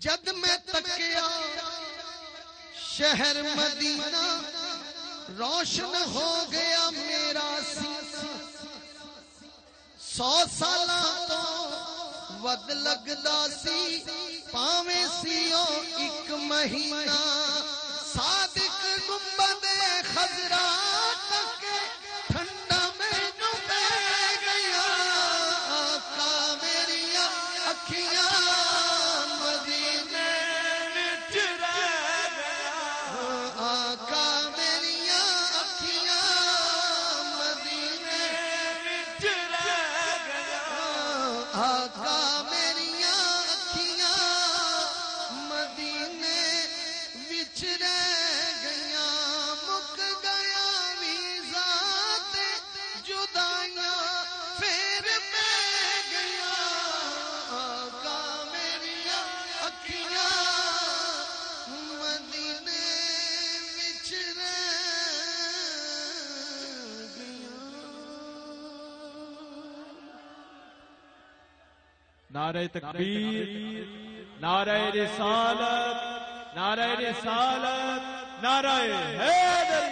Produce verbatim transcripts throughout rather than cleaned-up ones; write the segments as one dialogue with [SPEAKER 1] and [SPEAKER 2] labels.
[SPEAKER 1] جد میں تکیا شہر مدینہ روشن ہو گیا میرا سینہ سو سالاں تو ود لگدا سی پاویں سیو ایک مہینہ صادق گنبد خضرا تک ٹھنڈا مینوں پہ گیا آقا میریاں اکھیاں مدینے وچ رہ گیا آقا میریاں اکھیاں مدینے وچ رہ گیا آقا میریاں اکھیاں مدینے وچ رہ گیا مک گیا ویزا تے جدائیاں پھر پہ گیا آقا میریاں اکھیاں مدینے وچ رہ گیا
[SPEAKER 2] نعرہ تکبیر، نعرہ رسالت، نعرہ رسالت، نعرہ حیدر۔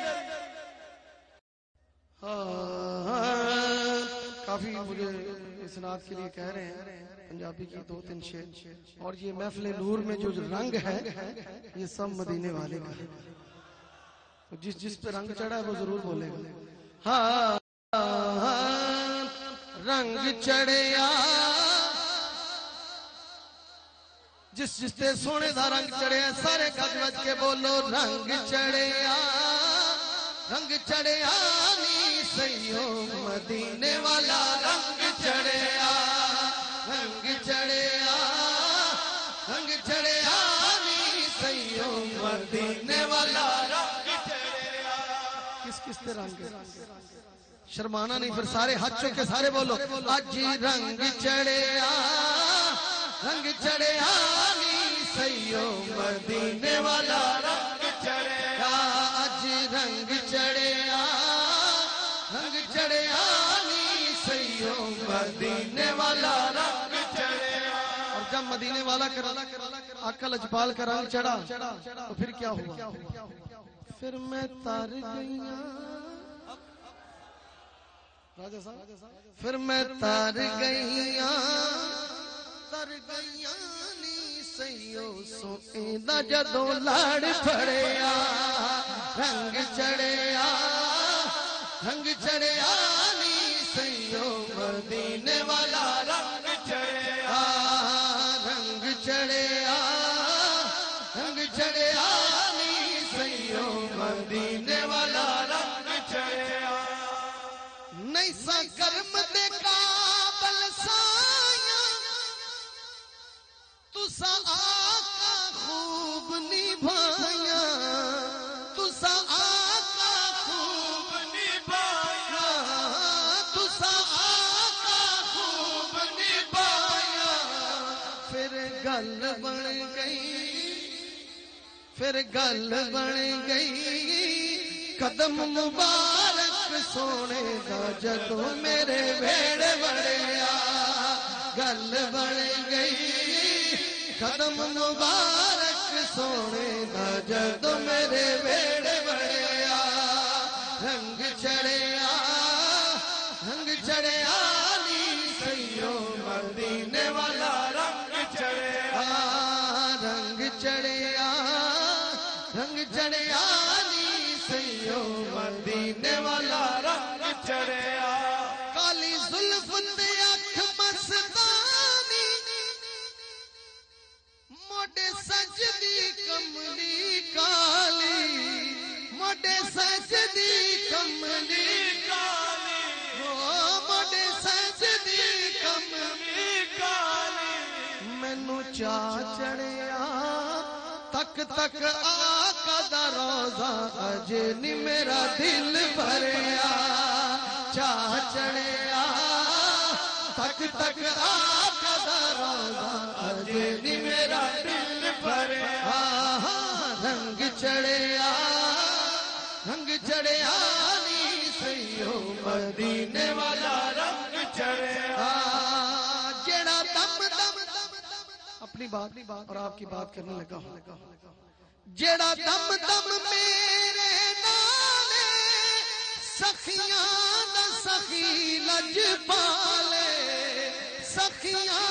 [SPEAKER 1] کافی مجھے اس نعت کے لیے کہہ رہے ہیں پنجابی کی دو تین شعر اور یہ محفل نور میں جو رنگ ہے یہ سب مدینے والے کا ہے جس جس پہ رنگ چڑھا ہے وہ ضرور بولے گا ہاں رنگ چڑھیا جس جس تے سونے دا رنگ چڑھیا سارے گج وج کے بولو رنگ چڑھیا رنگ چڑھیا نی سیو مدینے والا رنگ چڑھیا رنگ چڑھیا رنگ چڑھیا نی سیو مدینے والا رنگ چڑھیا کس کس تے رنگ شرمانا نہیں پھر سارے ہاتھ چوک کے سارے بولو اج رنگ چڑھیا رنگ چڑھیا نی سیو مدینے والا رنگ چڑھیا اج رنگ چڑھیا رنگ چڑھیا نی سیو مدینے والا رنگ چڑھیا اور جب مدینے والا کرا آقا لجپال کا رنگ چڑھا تو پھر کیا ہوا پھر میں تار گئیاں راجہ صاحب پھر میں تار گئیاں تر گئیاں نی سیو سوئیندہ جدو لڑ پھڑیا رنگ چڑھیا رنگ چڑھیا نی سیو مدینے والا رنگ چڑھیا رنگ چڑھیا رنگ چڑھیا نی سیو مدینے والا رنگ چڑھیا نہیں سا کرم دے قابل سایاں تسا آقا خوب نبھایا تسا آقا خوب نبھایا تسا آقا خوب نبھایا پھر گل بن گئی پھر گل بن گئی قدم مبارک سونے دا جدو میرے ویڑ بڑیا گل بن گئی قدم مبارک سونے دا جدو میرے ویڑ بڑیا رنگ چڑھیا رنگ چڑھیا نی سیو مدینے والا رنگ چڑھیا رنگ چڑھیا رنگ چڑھیا نی سیو مدینے والا رنگ چڑھیا کالی زلف تے اکھ مستانی موڈے سجدی کملی کالی موڈے سجدی کملی کالی موڈے سجدی کملی کالی مینوں چاہ چڑھیا تک تک آقا دا روزہ اج نی میرا دل بھریا چاہ چڑھیا تک تک آقا دا روزہ اج نی میرا دل بھریا رنگ چڑھیا رنگ چڑھیا نی سیو مدینے والا رنگ چڑھیا جڑا دم دم اپنی بات اور آپ کی بات کرنے لگا ہوں. جیڑا دم دم میرے نالے سخیاں دا سخی لج پالے سخیاں